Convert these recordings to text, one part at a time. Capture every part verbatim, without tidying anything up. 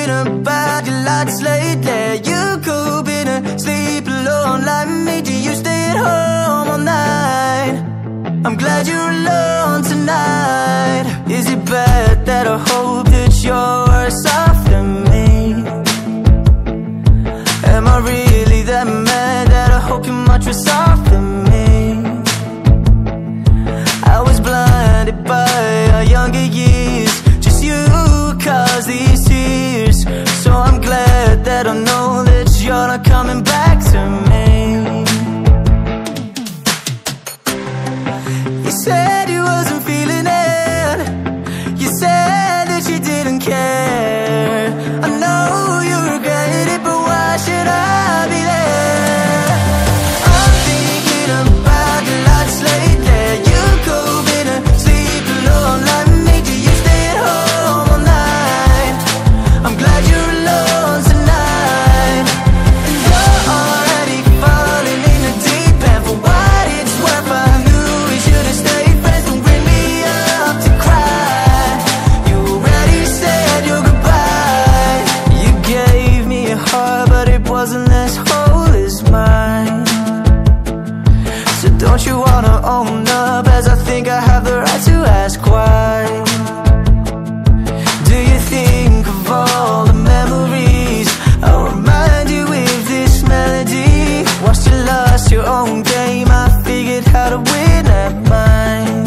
thinking about your lots lately. You could be sleep alone like me. Do you stay at home all night? I'm glad you're alone tonight. Is it bad that I hope that you're worse off than me? Am I really that mad that I hope you're much worse off than me? I was blinded by our younger years. Just you cause these tears. So I'm glad that I know that you're not coming back to me. You said you wasn't feeling it. You said that you didn't care. I know you regret it, but why should I be there? I'm thinking about the lots lately. You could be sleep alone like me. Do you stay at home all night? I'm glad you're alone tonight. And you're already falling in the deep end. For what it's worth, I knew we should have stayed friends. Don't bring me up to cry. You already said your goodbye. You gave me a heart, but it wasn't as whole as mine. So don't you wanna own up, as I think I have the right to ask why? Do you think of all the memories I'll remind you with this melody? Once you lost your own game, I figured how to win at mine.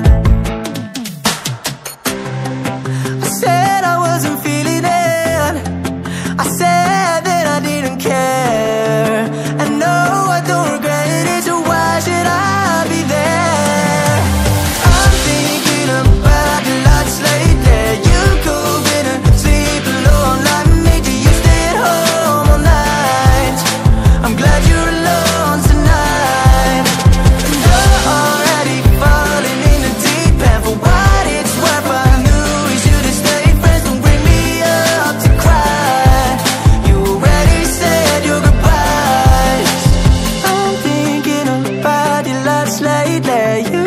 I said I wasn't feeling it. I said that I didn't care. And no, I don't regret it, so why should I be there? I'm thinking about the lots lately. You could be sleep alone like me. Do you stay at home all night? I'm glad you're alone tonight. And you're already falling in the deep end. For what it's worth, I knew we should have stayed friends. Don't bring me up to cry. You already said your goodbyes. I'm thinking about your lots lately. You